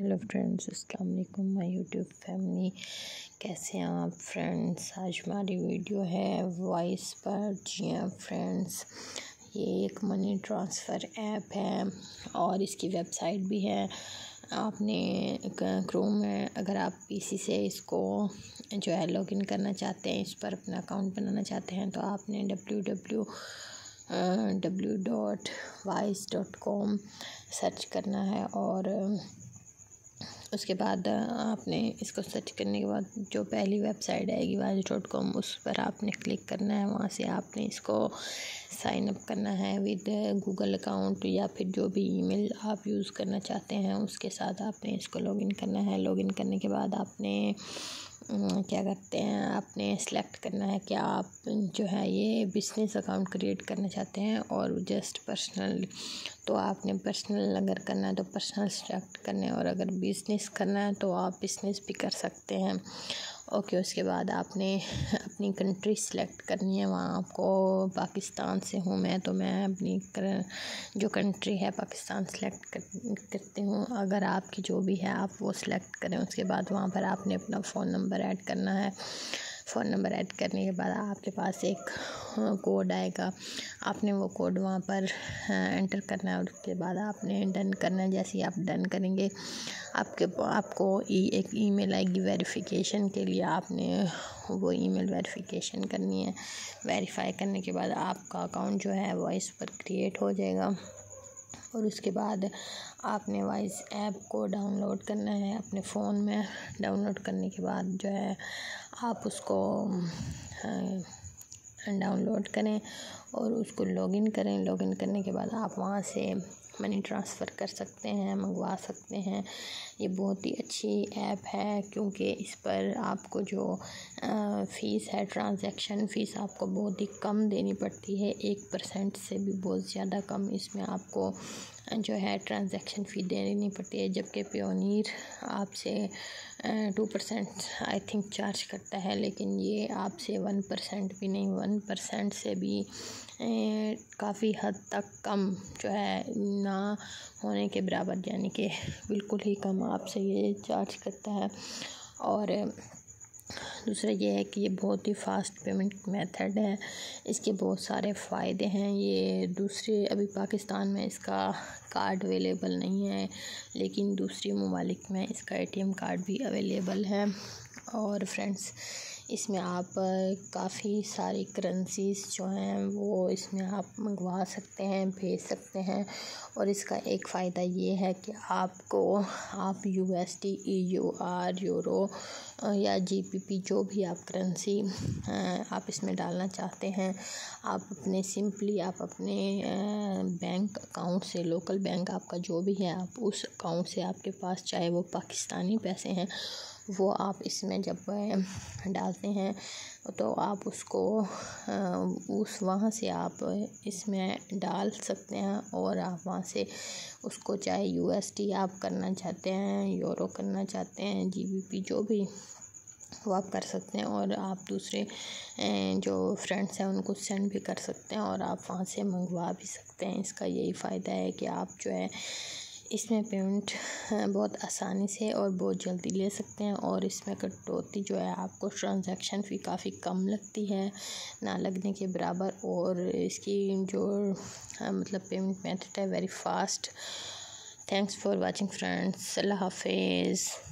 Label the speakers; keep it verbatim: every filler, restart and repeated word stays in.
Speaker 1: Hello friends, अस्सलाम वालेकुम my YouTube family. कैसे हैं आप फ्रेंड्स? आज हमारी वीडियो है वॉइस पर। जी हाँ फ्रेंड्स, ये एक मनी ट्रांसफ़र ऐप है और इसकी वेबसाइट भी है। आपने क्रोम में अगर आप पीसी से इसको जो है लॉगिन करना चाहते हैं, इस पर अपना अकाउंट बनाना चाहते हैं, तो आपने W W W dot Wise dot com search करना है और उसके बाद आपने इसको सर्च करने के बाद जो पहली वेबसाइट आएगी वाइस डॉट कॉम, उस पर आपने क्लिक करना है। वहाँ से आपने इसको साइन अप करना है विद गूगल अकाउंट या फिर जो भी ईमेल आप यूज़ करना चाहते हैं उसके साथ आपने इसको लॉगिन करना है। लॉगिन करने के बाद आपने क्या करते हैं, आपने सेलेक्ट करना है कि आप जो है ये बिज़नेस अकाउंट क्रिएट करना चाहते हैं और जस्ट पर्सनल, तो आपने पर्सनल अगर करना है तो पर्सनल सेलेक्ट करना है और अगर बिज़नेस करना है तो आप बिज़नेस भी कर सकते हैं। ओके, उसके बाद आपने अपनी कंट्री सेलेक्ट करनी है। वहाँ आपको पाकिस्तान से हूँ मैं, तो मैं अपनी कर, जो कंट्री है पाकिस्तान सेलेक्ट कर, करती हूँ। अगर आपकी जो भी है आप वो सिलेक्ट करें। उसके बाद वहाँ पर आपने अपना फ़ोन नंबर ऐड करना है। फ़ोन नंबर ऐड करने के बाद आपके पास एक कोड आएगा, आपने वो कोड वहाँ पर एंटर करना है। उसके बाद आपने डन करना है। जैसे ही आप डन करेंगे आपके आपको ई एक ईमेल आएगी वेरिफिकेशन के लिए। आपने वो ईमेल वेरिफिकेशन करनी है। वेरीफाई करने के बाद आपका अकाउंट जो है वॉइस पर क्रिएट हो जाएगा और उसके बाद आपने वॉइस ऐप को डाउनलोड करना है अपने फ़ोन में। डाउनलोड करने के बाद जो है आप उसको डाउनलोड करें और उसको लॉगिन करें। लॉगिन करने के बाद आप वहाँ से मनी ट्रांसफ़र कर सकते हैं, मंगवा सकते हैं। ये बहुत ही अच्छी ऐप है क्योंकि इस पर आपको जो फ़ीस है, ट्रांजैक्शन फ़ीस आपको बहुत ही कम देनी पड़ती है। एक परसेंट से भी बहुत ज़्यादा कम इसमें आपको जो है ट्रांजैक्शन फ़ी देनी पड़ती है, जबकि पियोनीर आपसे two percent I think charge करता है, लेकिन ये आपसे वन परसेंट भी नहीं, वन परसेंट से भी काफ़ी हद तक कम जो है ना होने के बराबर, यानी कि बिल्कुल ही कम आपसे ये चार्ज करता है। और दूसरा ये है कि ये बहुत ही फ़ास्ट पेमेंट मेथड है। इसके बहुत सारे फ़ायदे हैं। ये दूसरे अभी पाकिस्तान में इसका कार्ड अवेलेबल नहीं है, लेकिन दूसरी ममालिक में इसका एटीएम कार्ड भी अवेलेबल है। और फ्रेंड्स, इसमें आप काफ़ी सारी करेंसीज़ जो हैं वो इसमें आप मंगवा सकते हैं, भेज सकते हैं। और इसका एक फ़ायदा ये है कि आपको आप यूएसडी, ईयूआर, यूरो या जीपीपी जो भी आप करेंसी आप इसमें डालना चाहते हैं, आप अपने सिंपली आप अपने बैंक अकाउंट से, लोकल बैंक आपका जो भी है, आप उस अकाउंट से, आपके पास चाहे वो पाकिस्तानी पैसे हैं, वो आप इसमें जब डालते हैं तो आप उसको उस वहाँ से आप इसमें डाल सकते हैं और आप वहाँ से उसको चाहे यूएसडी आप करना चाहते हैं, यूरो करना चाहते हैं, जीबीपी जो भी वो आप कर सकते हैं और आप दूसरे जो फ्रेंड्स हैं उनको सेंड भी कर सकते हैं और आप वहाँ से मंगवा भी सकते हैं। इसका यही फ़ायदा है कि आप जो है इसमें पेमेंट बहुत आसानी से और बहुत जल्दी ले सकते हैं और इसमें कटौती जो है आपको ट्रांजैक्शन फ़ी काफ़ी कम लगती है, ना लगने के बराबर। और इसकी जो मतलब पेमेंट मेथड है very fast. Thanks for watching friends. अल्लाह हाफिज़।